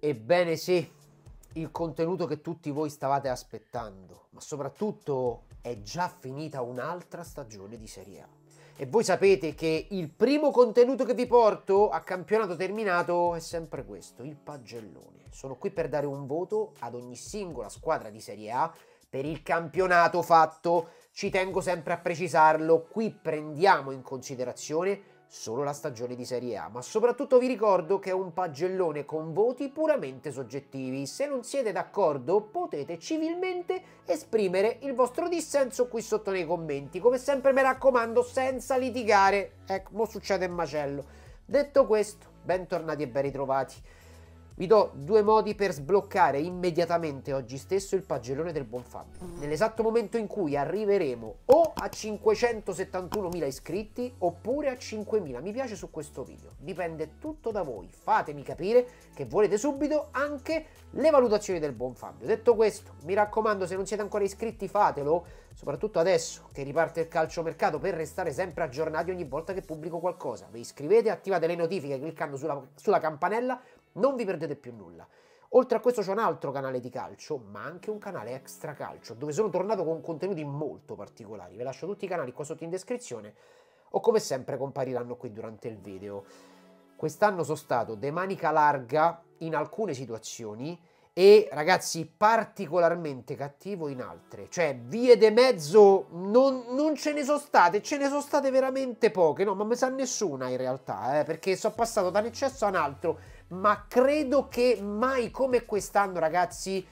Ebbene sì, il contenuto che tutti voi stavate aspettando, ma soprattutto è già finita un'altra stagione di Serie A. E voi sapete che il primo contenuto che vi porto a campionato terminato è sempre questo, il pagellone. Sono qui per dare un voto ad ogni singola squadra di Serie A per il campionato fatto. Ci tengo sempre a precisarlo, qui prendiamo in considerazione solo la stagione di Serie A, ma soprattutto vi ricordo che è un pagellone con voti puramente soggettivi. Se non siete d'accordo potete civilmente esprimere il vostro dissenso qui sotto nei commenti, come sempre mi raccomando senza litigare. Ecco, mo succede un macello. Detto questo, bentornati e ben ritrovati. Vi do due modi per sbloccare immediatamente oggi stesso il pagellone del buon Fabio. Nell'esatto momento in cui arriveremo o a 571.000 iscritti oppure a 5.000 mi piace su questo video. Dipende tutto da voi. Fatemi capire che volete subito anche le valutazioni del buon Fabio. Detto questo, mi raccomando, se non siete ancora iscritti fatelo, soprattutto adesso che riparte il calciomercato, per restare sempre aggiornati ogni volta che pubblico qualcosa. Vi iscrivete, attivate le notifiche cliccando sulla campanella. Non vi perdete più nulla. Oltre a questo c'è un altro canale di calcio, ma anche un canale extra calcio, dove sono tornato con contenuti molto particolari. Vi lascio tutti i canali qua sotto in descrizione, o come sempre compariranno qui durante il video. Quest'anno sono stato de manica larga in alcune situazioni e, ragazzi, particolarmente cattivo in altre. Cioè, vie de mezzo non ce ne sono state veramente poche. No, ma me sa nessuna in realtà, perché sono passato da un eccesso a un altro. Ma credo che mai come quest'anno, ragazzi,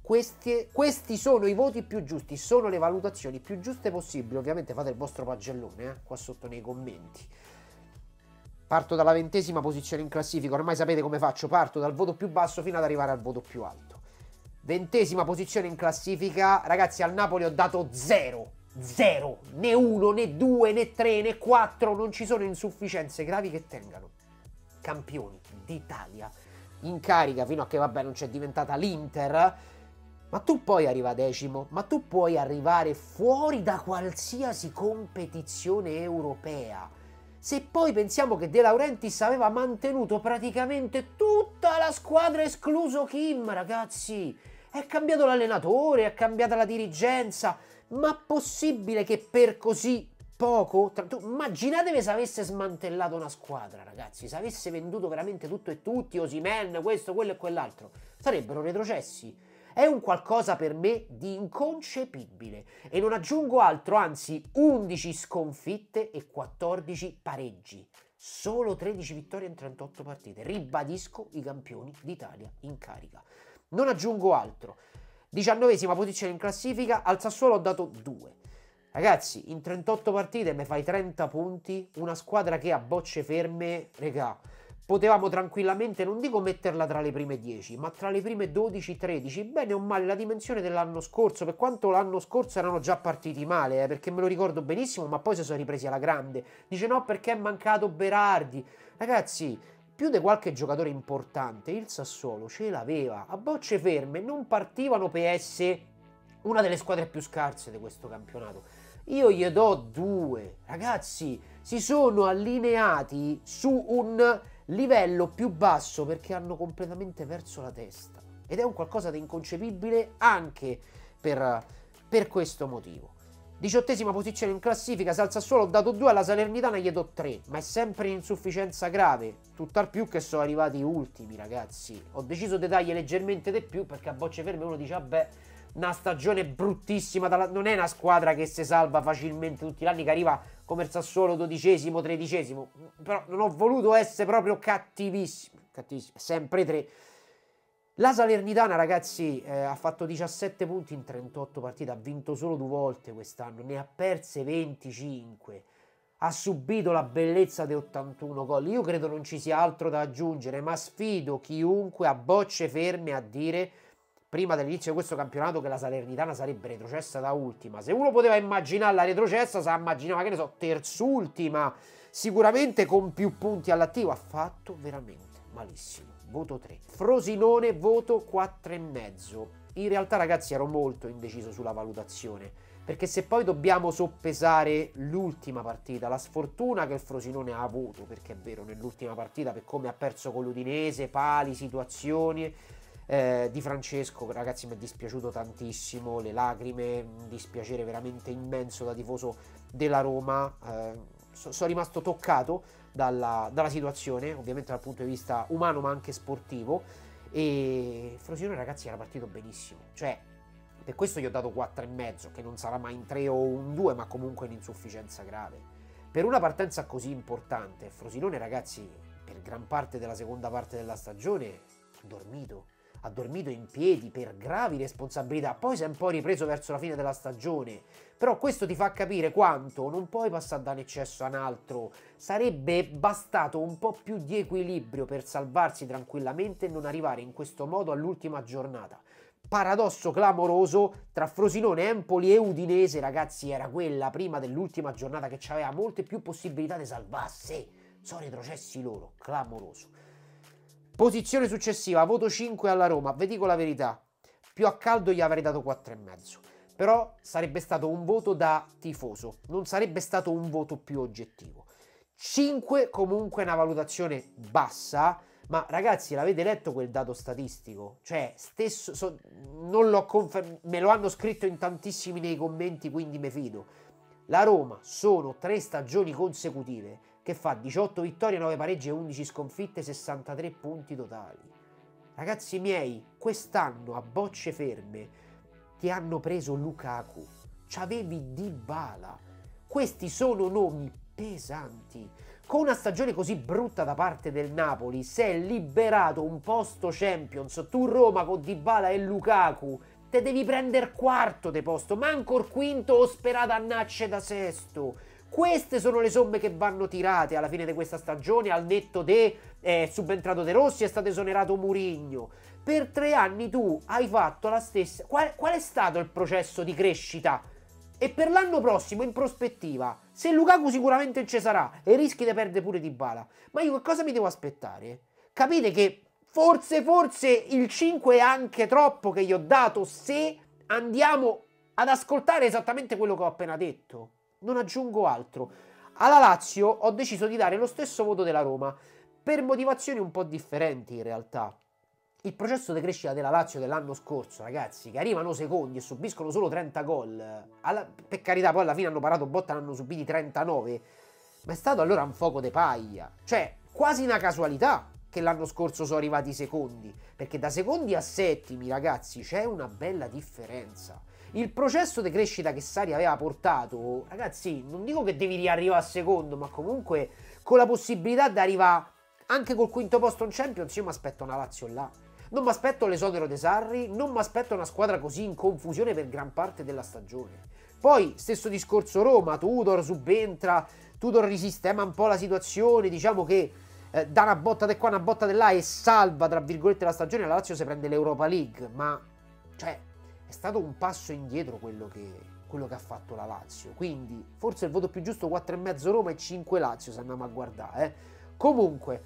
questi sono i voti più giusti, sono le valutazioni più giuste possibili. Ovviamente fate il vostro pagellone, qua sotto nei commenti. Parto dalla 20ª posizione in classifica, ormai sapete come faccio, parto dal voto più basso fino ad arrivare al voto più alto. 20ª posizione in classifica, ragazzi, al Napoli ho dato 0, né 1, né 2, né 3, né 4, non ci sono insufficienze gravi che tengano. Campioni d'Italia in carica fino a che, vabbè, non c'è diventata l'Inter, ma tu puoi arrivare decimo, ma tu puoi arrivare fuori da qualsiasi competizione europea. Se poi pensiamo che De Laurentiis aveva mantenuto praticamente tutta la squadra escluso Kim, ragazzi, è cambiato l'allenatore, è cambiata la dirigenza, ma possibile che per così poco? Immaginatevi se avesse smantellato una squadra, ragazzi, se avesse venduto veramente tutto e tutti, Osimhen, questo, quello e quell'altro, sarebbero retrocessi. È un qualcosa per me di inconcepibile e non aggiungo altro, anzi 11 sconfitte e 14 pareggi. Solo 13 vittorie in 38 partite. Ribadisco, i campioni d'Italia in carica. Non aggiungo altro. 19ª posizione in classifica, al Sassuolo ho dato 2. Ragazzi, in 38 partite mi fai 30 punti, una squadra che a bocce ferme, regà, potevamo tranquillamente, non dico metterla tra le prime 10, ma tra le prime 12-13, bene o male la dimensione dell'anno scorso, per quanto l'anno scorso erano già partiti male, perché me lo ricordo benissimo, ma poi si sono ripresi alla grande. Dice no perché è mancato Berardi. Ragazzi, più di qualche giocatore importante, il Sassuolo ce l'aveva, a bocce ferme, non partivano PS, una delle squadre più scarse di questo campionato. Io gli do 2, ragazzi, si sono allineati su un livello più basso perché hanno completamente perso la testa ed è un qualcosa di inconcepibile anche per questo motivo. 18ª posizione in classifica, se al Sassuolo ho dato 2, alla Salernitana gli do 3, ma è sempre in insufficienza grave, tutt'al più che sono arrivati ultimi, ragazzi. Ho deciso di dargli leggermente di più perché a bocce ferme uno dice vabbè, una stagione bruttissima, non è una squadra che si salva facilmente tutti gli anni, che arriva come il Sassuolo 12º, 13º, però non ho voluto essere proprio cattivissimo, sempre 3. La Salernitana, ragazzi, ha fatto 17 punti in 38 partite, ha vinto solo 2 volte quest'anno, ne ha perse 25, ha subito la bellezza di 81 gol. Io credo non ci sia altro da aggiungere, ma sfido chiunque a bocce ferme a dire prima dell'inizio di questo campionato che la Salernitana sarebbe retrocessa da ultima. Se uno poteva immaginare la retrocessa, si immaginava, che ne so, terzultima, sicuramente con più punti all'attivo. Ha fatto veramente malissimo. Voto 3. Frosinone, voto 4,5. in realtà ragazzi ero molto indeciso sulla valutazione, perché se poi dobbiamo soppesare l'ultima partita, la sfortuna che il Frosinone ha avuto, perché è vero, nell'ultima partita per come ha perso con l'Udinese, pali, situazioni, Di Francesco ragazzi mi è dispiaciuto tantissimo, le lacrime, un dispiacere veramente immenso da tifoso della Roma, sono rimasto toccato dalla situazione, ovviamente dal punto di vista umano ma anche sportivo, e Frosinone ragazzi era partito benissimo, cioè per questo gli ho dato 4,5, che non sarà mai un 3 o un 2, ma comunque un'insufficienza grave. Per una partenza così importante, Frosinone ragazzi per gran parte della seconda parte della stagione ha dormito in piedi per gravi responsabilità, poi si è un po' ripreso verso la fine della stagione, però questo ti fa capire quanto non puoi passare da un eccesso a un altro, sarebbe bastato un po' più di equilibrio per salvarsi tranquillamente e non arrivare in questo modo all'ultima giornata. Paradosso clamoroso, tra Frosinone, Empoli e Udinese ragazzi era quella prima dell'ultima giornata che aveva molte più possibilità di salvarsi, sono retrocessi loro, clamoroso. Posizione successiva, voto 5 alla Roma, vi dico la verità, più a caldo gli avrei dato 4,5, però sarebbe stato un voto da tifoso, non sarebbe stato un voto più oggettivo. 5 comunque è una valutazione bassa, ma ragazzi l'avete letto quel dato statistico? Cioè stesso, non l'ho me lo hanno scritto in tantissimi nei commenti, quindi me fido. La Roma sono 3 stagioni consecutive che fa 18 vittorie, 9 pareggi e 11 sconfitte, 63 punti totali. Ragazzi miei, quest'anno a bocce ferme ti hanno preso Lukaku, c'avevi Dybala. Questi sono nomi pesanti. Con una stagione così brutta da parte del Napoli, si è liberato un posto Champions, tu Roma con Dybala e Lukaku, te devi prendere quarto de posto, ma ancor quinto o sperata a nacce da sesto. Queste sono le somme che vanno tirate alla fine di questa stagione, al netto de subentrato De Rossi, è stato esonerato Mourinho. Per 3 anni tu hai fatto la stessa. Qual è stato il processo di crescita? E per l'anno prossimo, in prospettiva, se Lukaku sicuramente non ci sarà e rischi di perdere pure Dybala, ma io che cosa mi devo aspettare? Capite che forse il 5 è anche troppo che gli ho dato se andiamo ad ascoltare esattamente quello che ho appena detto. Non aggiungo altro. Alla Lazio ho deciso di dare lo stesso voto della Roma, per motivazioni un po' differenti in realtà. Il processo di crescita della Lazio dell'anno scorso, ragazzi, che arrivano secondi e subiscono solo 30 gol, per carità poi alla fine hanno parato botta e ne hanno subiti 39, ma è stato allora un fuoco de paglia, cioè quasi una casualità che l'anno scorso sono arrivati secondi, perché da secondi a settimi, ragazzi, c'è una bella differenza. Il processo di crescita che Sarri aveva portato, ragazzi, non dico che devi riarrivare a secondo, ma comunque con la possibilità di arrivare anche col quinto posto in Champions, io mi aspetto una Lazio là. Non mi aspetto l'esonero di Sarri, non mi aspetto una squadra così in confusione per gran parte della stagione. Poi, stesso discorso Roma, Tudor subentra, Tudor risistema un po' la situazione, diciamo che dà una botta di qua, una botta di là e salva, tra virgolette, la stagione, la Lazio si prende l'Europa League, ma, cioè, è stato un passo indietro quello che ha fatto la Lazio, quindi forse il voto più giusto 4,5 Roma e 5 Lazio se andiamo a guardare. Comunque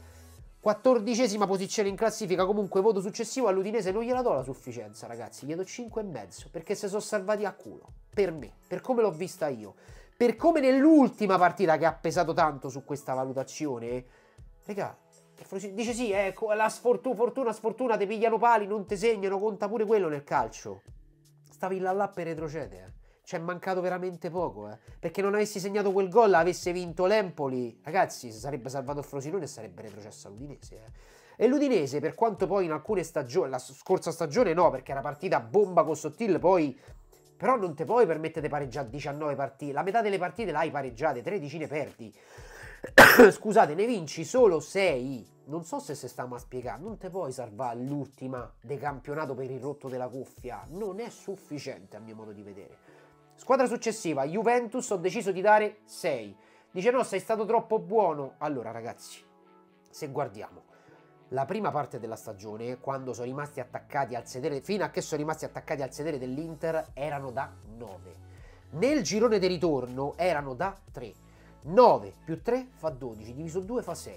14ª posizione in classifica, comunque voto successivo all'Udinese non gliela do la sufficienza ragazzi, gli do 5,5 perché si sono salvati a culo, per me, per come l'ho vista io, per come nell'ultima partita che ha pesato tanto su questa valutazione, regà, dice sì, ecco, la sfortuna, ti pigliano pali, non ti segnano, conta pure quello nel calcio. Stavi là per retrocedere, C'è mancato veramente poco, Perché non avessi segnato quel gol, avesse vinto l'Empoli, ragazzi, si sarebbe salvato il Frosinone e sarebbe retrocesso all'Udinese, E l'Udinese, per quanto poi in alcune stagioni, la scorsa stagione no, perché era partita bomba con Sottil, poi però non ti puoi permettere di pareggiare 19 partite, la metà delle partite l'hai pareggiate, 13 ne perdi. Scusate, ne vinci solo 6. Non so se stiamo a spiegare, non te puoi salvare l'ultima del campionato per il rotto della cuffia, non è sufficiente a mio modo di vedere. Squadra successiva, Juventus, ho deciso di dare 6. Dice no, sei stato troppo buono. Allora ragazzi, se guardiamo la prima parte della stagione, quando sono rimasti attaccati al sedere, fino a che sono rimasti attaccati al sedere dell'Inter, erano da 9. Nel girone di ritorno erano da 3. 9 più 3 fa 12, diviso 2 fa 6.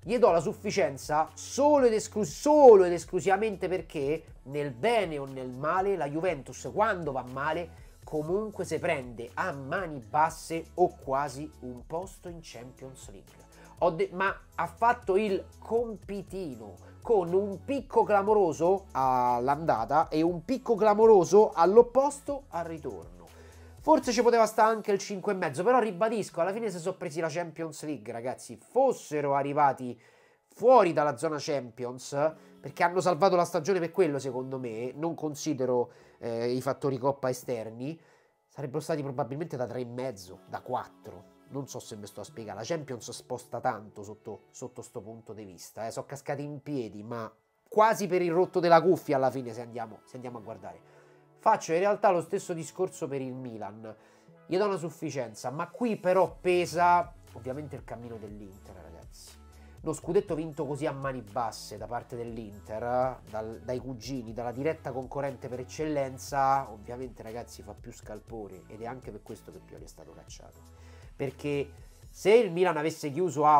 Gli do la sufficienza solo ed esclusivamente perché nel bene o nel male la Juventus quando va male comunque si prende a mani basse o quasi un posto in Champions League. Ma ha fatto il compitino con un picco clamoroso all'andata e un picco clamoroso all'opposto al ritorno. Forse ci poteva stare anche il 5,5, però ribadisco, alla fine si sono presi la Champions League, ragazzi. Fossero arrivati fuori dalla zona Champions, perché hanno salvato la stagione per quello, secondo me, non considero i fattori coppa esterni, sarebbero stati probabilmente da 3,5, da 4. Non so se mi sto a spiegare, la Champions sposta tanto sotto sto punto di vista. Sono cascati in piedi, ma quasi per il rotto della cuffia alla fine, se andiamo a guardare. Faccio in realtà lo stesso discorso per il Milan. Gli do una sufficienza, ma qui però pesa ovviamente il cammino dell'Inter, ragazzi. Lo scudetto vinto così a mani basse da parte dell'Inter, dai cugini, dalla diretta concorrente per eccellenza, ovviamente ragazzi fa più scalpore, ed è anche per questo che Pioli è stato cacciato. Perché se il Milan avesse chiuso a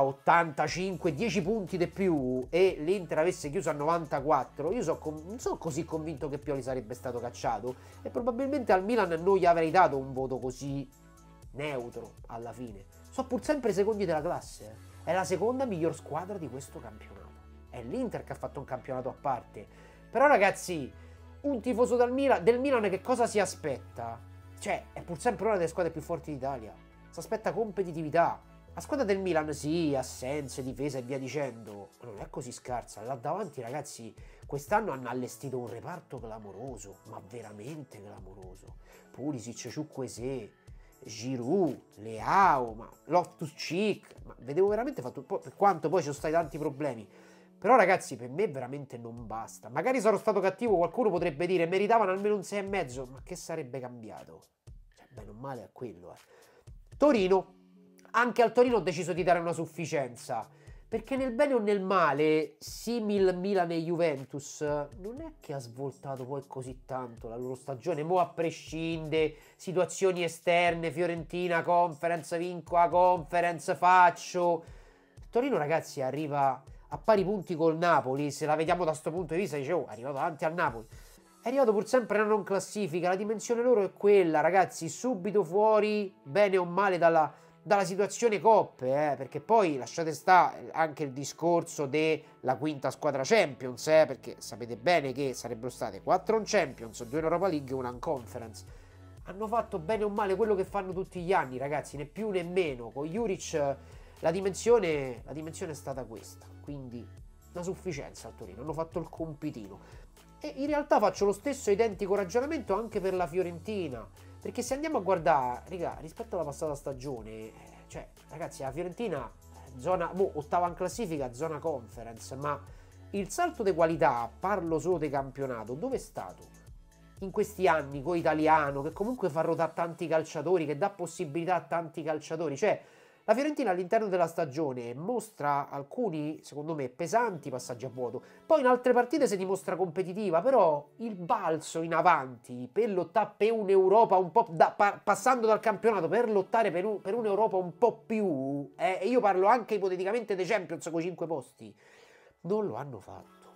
85, 10 punti di più e l'Inter avesse chiuso a 94, io non sono così convinto che Pioli sarebbe stato cacciato e probabilmente al Milan non gli avrei dato un voto così neutro alla fine. Sono pur sempre secondi della classe. È la seconda miglior squadra di questo campionato. È l'Inter che ha fatto un campionato a parte. Però ragazzi, un tifoso del Milan che cosa si aspetta? Cioè, è pur sempre una delle squadre più forti d'Italia. Si aspetta competitività. La squadra del Milan sì, assenze, difesa e via dicendo, ma non è così scarsa. Là davanti ragazzi, quest'anno hanno allestito un reparto clamoroso, ma veramente clamoroso. Pulisic, Chukwueze, Giroud, Leao, ma Loftus-Cheek, ma vedevo veramente fatto un po', per quanto poi ci sono stati tanti problemi. Però ragazzi, per me veramente non basta. Magari sarò stato cattivo, qualcuno potrebbe dire meritavano almeno un 6,5, ma che sarebbe cambiato? Cioè, bene o male a quello, Torino. Anche al Torino ho deciso di dare una sufficienza, perché nel bene o nel male, simil Milan e Juventus, non è che ha svoltato poi così tanto la loro stagione, mo a prescinde, situazioni esterne, Fiorentina, Conference, vinco a Conference, faccio. Il Torino ragazzi arriva a pari punti col Napoli, se la vediamo da questo punto di vista, dicevo, è arrivato davanti al Napoli. È arrivato pur sempre nella non classifica, la dimensione loro è quella, ragazzi, subito fuori, bene o male, dalla situazione coppe, perché poi lasciate stare anche il discorso della quinta squadra Champions, perché sapete bene che sarebbero state 4 in Champions, 2 in Europa League e una in Conference. Hanno fatto bene o male quello che fanno tutti gli anni, ragazzi, né più né meno. Con Juric la dimensione è stata questa, quindi una sufficienza al Torino, hanno fatto il compitino. E in realtà faccio lo stesso identico ragionamento anche per la Fiorentina, perché se andiamo a guardare, raga, rispetto alla passata stagione, cioè, ragazzi, la Fiorentina, ottava in classifica, zona Conference, ma il salto di qualità, parlo solo di campionato, dove è stato? In questi anni, con Italiano, che comunque fa ruotare tanti calciatori, che dà possibilità a tanti calciatori, cioè, la Fiorentina all'interno della stagione mostra alcuni, secondo me, pesanti passaggi a vuoto. Poi in altre partite si dimostra competitiva, però il balzo in avanti per lottare per un'Europa un po' passando dal campionato per lottare per un'Europa un po' più, e io parlo anche ipoteticamente dei Champions con 5 posti, non lo hanno fatto.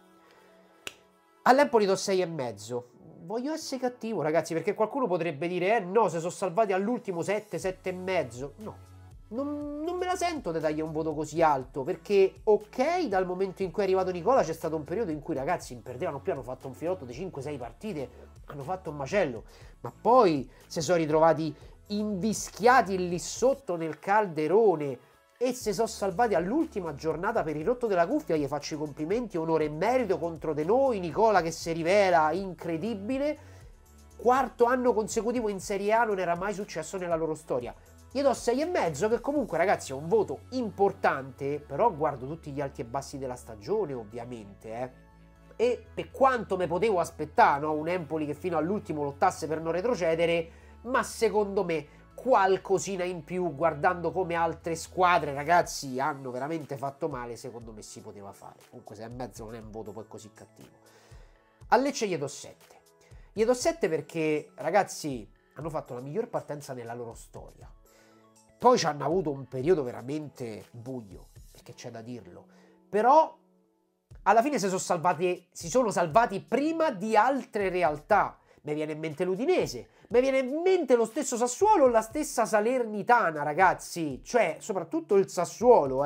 All'Empoli do 6,5. Voglio essere cattivo, ragazzi, perché qualcuno potrebbe dire no, se sono salvati all'ultimo 7, 7,5. No. Non me la sento di dargli un voto così alto, perché ok, dal momento in cui è arrivato Nicola c'è stato un periodo in cui ragazzi non perdevano più, hanno fatto un filotto di 5-6 partite, hanno fatto un macello, ma poi si sono ritrovati invischiati lì sotto nel calderone e si sono salvati all'ultima giornata per il rotto della cuffia. Gli faccio i complimenti, onore e merito contro di noi, Nicola che si rivela incredibile, quarto anno consecutivo in Serie A, non era mai successo nella loro storia. Gli do 6,5, che comunque ragazzi è un voto importante, però guardo tutti gli alti e bassi della stagione ovviamente, e per quanto me potevo aspettare, no? Un Empoli che fino all'ultimo lottasse per non retrocedere, ma secondo me qualcosina in più, guardando come altre squadre ragazzi hanno veramente fatto male, secondo me si poteva fare. Comunque 6,5 non è un voto poi così cattivo. A Lecce gli do 7. Gli do 7 perché ragazzi hanno fatto la miglior partenza nella loro storia. Poi ci hanno avuto un periodo veramente buio, perché c'è da dirlo. però alla fine si sono salvati prima di altre realtà. Mi viene in mente l'Udinese, mi viene in mente lo stesso Sassuolo o la stessa Salernitana, ragazzi. Cioè, soprattutto il Sassuolo,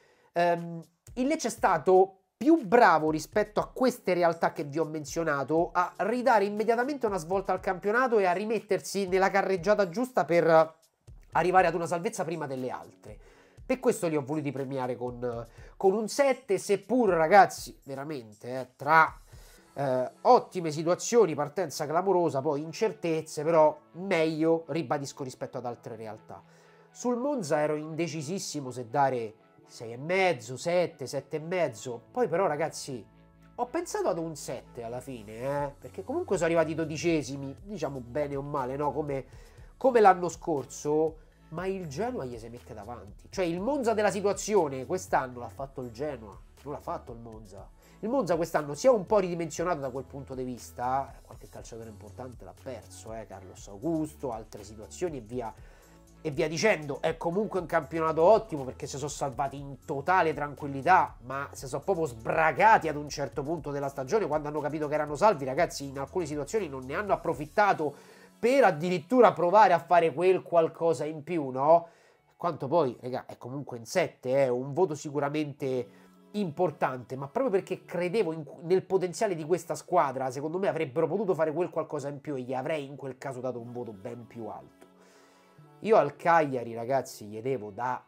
il Lecce è stato più bravo rispetto a queste realtà che vi ho menzionato a ridare immediatamente una svolta al campionato e a rimettersi nella carreggiata giusta per arrivare ad una salvezza prima delle altre. Per questo li ho voluti premiare con un 7, seppur, ragazzi, veramente, tra ottime situazioni, partenza clamorosa, poi incertezze, però meglio, ribadisco, rispetto ad altre realtà. Sul Monza ero indecisissimo se dare 6,5, 7, 7,5, poi però, ragazzi, ho pensato ad un 7 alla fine, perché comunque sono arrivati 12esimi, diciamo bene o male, no? Come l'anno scorso, ma il Genoa gli si mette davanti. Cioè il Monza della situazione quest'anno l'ha fatto il Genoa, non l'ha fatto il Monza. Il Monza quest'anno si è un po' ridimensionato da quel punto di vista, qualche calciatore importante l'ha perso, Carlos Augusto, altre situazioni e via dicendo. È comunque un campionato ottimo perché si sono salvati in totale tranquillità, ma si sono proprio sbragati ad un certo punto della stagione quando hanno capito che erano salvi, ragazzi. In alcune situazioni non ne hanno approfittato per addirittura provare a fare quel qualcosa in più, no? Quanto poi, raga, è comunque in 7, un voto sicuramente importante, ma proprio perché credevo nel potenziale di questa squadra, secondo me avrebbero potuto fare quel qualcosa in più e gli avrei in quel caso dato un voto ben più alto. Io al Cagliari, ragazzi, gli devo da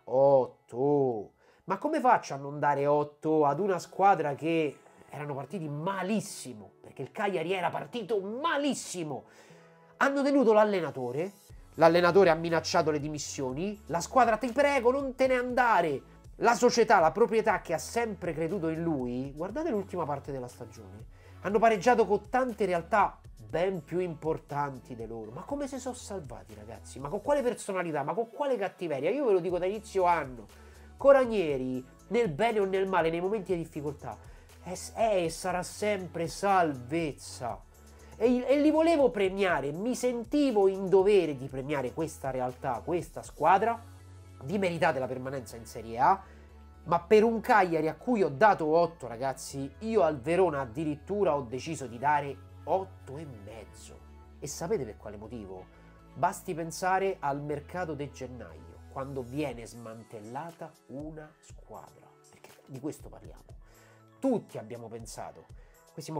8. Ma come faccio a non dare 8 ad una squadra che erano partiti malissimo? Perché il Cagliari era partito malissimo. Hanno tenuto l'allenatore ha minacciato le dimissioni, la squadra ti prego non te ne andare, la società, la proprietà che ha sempre creduto in lui, guardate l'ultima parte della stagione, hanno pareggiato con tante realtà ben più importanti di loro, ma come si sono salvati, ragazzi? Ma con quale personalità, ma con quale cattiveria? Io ve lo dico da inizio anno, Coranieri, nel bene o nel male, nei momenti di difficoltà, è e sarà sempre salvezza. E li volevo premiare, mi sentivo in dovere di premiare questa realtà, questa squadra, di meritare la permanenza in Serie A, ma per un Cagliari a cui ho dato 8, ragazzi, io al Verona addirittura ho deciso di dare 8,5. E sapete per quale motivo? Basti pensare al mercato di gennaio, quando viene smantellata una squadra, perché di questo parliamo. Tutti abbiamo pensato. Questi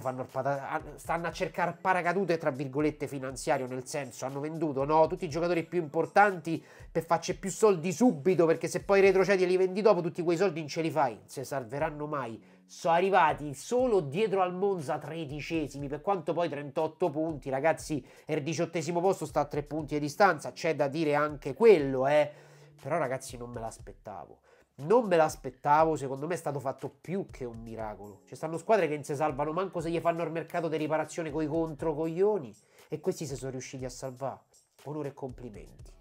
stanno a cercare paracadute tra virgolette finanziario, nel senso hanno venduto tutti i giocatori più importanti per farci più soldi subito, perché se poi retrocedi e li vendi dopo tutti quei soldi non ce li fai, non si salveranno mai. Sono arrivati solo dietro al Monza 13esimi, per quanto poi 38 punti, ragazzi, e il 18esimo posto sta a 3 punti di distanza, c'è da dire anche quello, però ragazzi non me l'aspettavo. Non me l'aspettavo, secondo me è stato fatto più che un miracolo. Ci stanno squadre che non si salvano manco se gli fanno il mercato di riparazione coi controcoglioni e questi si sono riusciti a salvare. Onore e complimenti.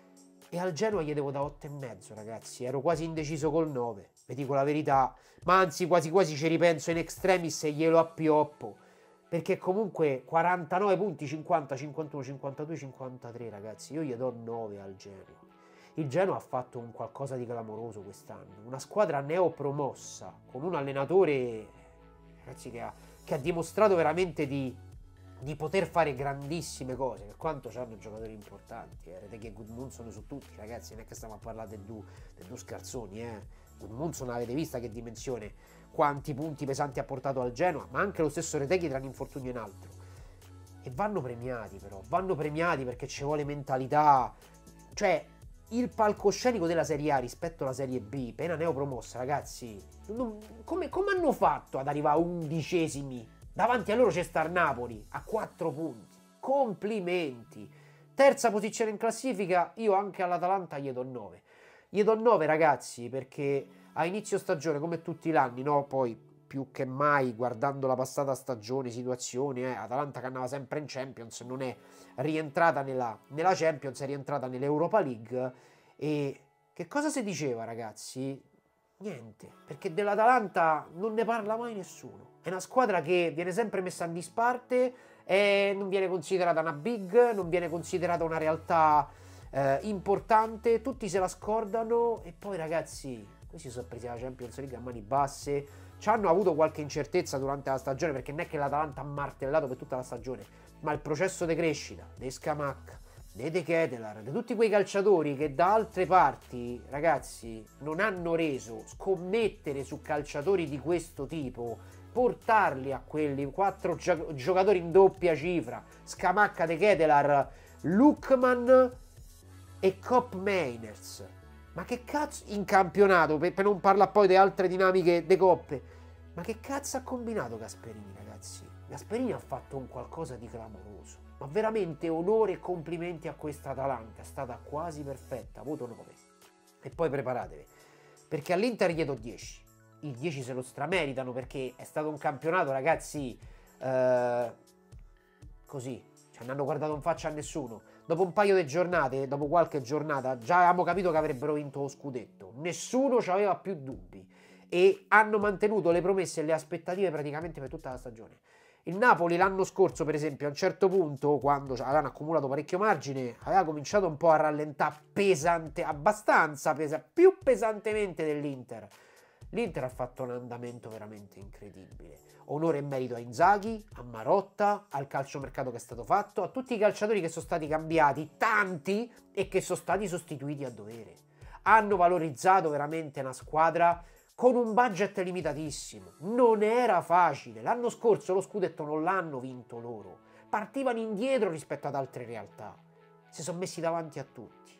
E al Genoa gli devo da 8,5, ragazzi. Ero quasi indeciso col 9, vi dico la verità. Ma anzi quasi quasi ci ripenso in extremis e glielo appioppo. Perché comunque 49 punti, 50, 51, 52, 53, ragazzi. Io gli do 9 al Genoa. Il Genoa ha fatto un qualcosa di clamoroso quest'anno, una squadra neopromossa, con un allenatore, ragazzi, che ha dimostrato veramente di poter fare grandissime cose, per quanto hanno giocatori importanti, Retegui e Gudmundsson su tutti, ragazzi, non è che stiamo a parlare del due scarzoni, Gudmundsson avete visto che dimensione, quanti punti pesanti ha portato al Genoa, ma anche lo stesso Retegui tra un infortunio e un altro. E vanno premiati però, vanno premiati perché ci vuole mentalità, cioè il palcoscenico della Serie A rispetto alla Serie B, pena neopromossa, ragazzi, come hanno fatto ad arrivare a 11esimi? Davanti a loro c'è sta il Napoli, a 4 punti. Complimenti. Terza posizione in classifica, io anche all'Atalanta gli do 9. Gli do 9, ragazzi, perché a inizio stagione, come tutti gli anni, no? Poi, più che mai, guardando la passata stagione, situazioni, Atalanta che andava sempre in Champions, non è rientrata nella Champions, è rientrata nell'Europa League. E che cosa si diceva, ragazzi? Niente, perché dell'Atalanta non ne parla mai nessuno. È una squadra che viene sempre messa in disparte e non viene considerata una big, non viene considerata una realtà importante, tutti se la scordano e poi, ragazzi, Questi si sono presi la Champions League a mani basse. Ci hanno avuto qualche incertezza durante la stagione, perché non è che l'Atalanta ha martellato per tutta la stagione, ma il processo di crescita di Scamacca, di De Ketelaere, di tutti quei calciatori che da altre parti, ragazzi, non hanno reso, scommettere su calciatori di questo tipo, portarli a quelli 4 giocatori in doppia cifra, Scamacca, De Ketelaere, Lookman e Kopp Meiners. Ma che cazzo, in campionato, per non parlare poi di altre dinamiche de coppe, ma che cazzo ha combinato Gasperini, ragazzi? Gasperini ha fatto un qualcosa di clamoroso, ma veramente onore e complimenti a questa Atalanta, è stata quasi perfetta, voto 9. E poi preparatevi, perché all'Inter gli do 10, i 10 se lo strameritano, perché è stato un campionato, ragazzi, così, cioè non hanno guardato in faccia a nessuno. Dopo un paio di giornate, dopo qualche giornata, già avevamo capito che avrebbero vinto lo scudetto. Nessuno ci aveva più dubbi. E hanno mantenuto le promesse e le aspettative praticamente per tutta la stagione. Il Napoli l'anno scorso, per esempio, a un certo punto, quando avevano accumulato parecchio margine, aveva cominciato un po' a rallentare pesante, abbastanza più pesantemente dell'Inter. L'Inter ha fatto un andamento veramente incredibile. Onore e merito a Inzaghi, a Marotta, al calciomercato che è stato fatto, a tutti i calciatori che sono stati cambiati, tanti, e che sono stati sostituiti a dovere. Hanno valorizzato veramente una squadra con un budget limitatissimo. Non era facile. L'anno scorso lo scudetto non l'hanno vinto loro. Partivano indietro rispetto ad altre realtà. Si sono messi davanti a tutti.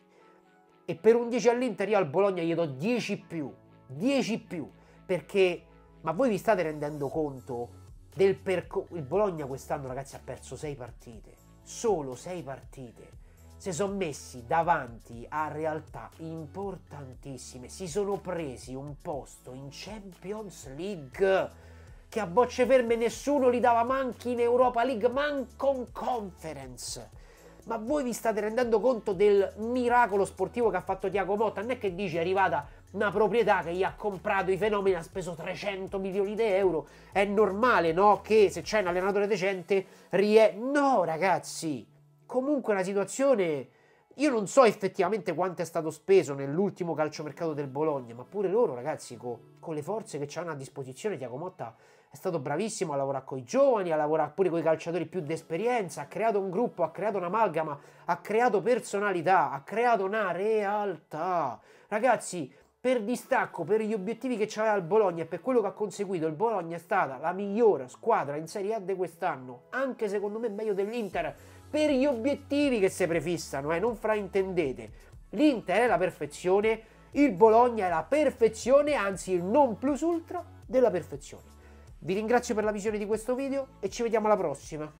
E per un 10 all'Inter io al Bologna gli do 10 più. 10 più. Perché... Ma voi vi state rendendo conto del percorso? Il Bologna quest'anno, ragazzi, ha perso 6 partite. Solo 6 partite. Si sono messi davanti a realtà importantissime. Si sono presi un posto in Champions League che a bocce ferme nessuno li dava, manchi in Europa League, manco in Conference. Ma voi vi state rendendo conto del miracolo sportivo che ha fatto Thiago Motta? Non è che dice è arrivata una proprietà che gli ha comprato i fenomeni, ha speso 300 milioni di euro, è normale, no? Che se c'è un allenatore decente no, ragazzi, comunque una situazione, io non so effettivamente quanto è stato speso nell'ultimo calciomercato del Bologna, ma pure loro, ragazzi, con le forze che hanno a disposizione, Thiago Motta è stato bravissimo a lavorare con i giovani, a lavorare pure con i calciatori più d'esperienza, ha creato un gruppo, ha creato un'amalgama, ha creato personalità, ha creato una realtà. Ragazzi, per distacco, per gli obiettivi che c'aveva il Bologna e per quello che ha conseguito, il Bologna è stata la migliore squadra in Serie A di quest'anno, anche secondo me meglio dell'Inter, per gli obiettivi che si prefissano, non fraintendete. L'Inter è la perfezione, il Bologna è la perfezione, anzi il non plus ultra della perfezione. Vi ringrazio per la visione di questo video e ci vediamo alla prossima.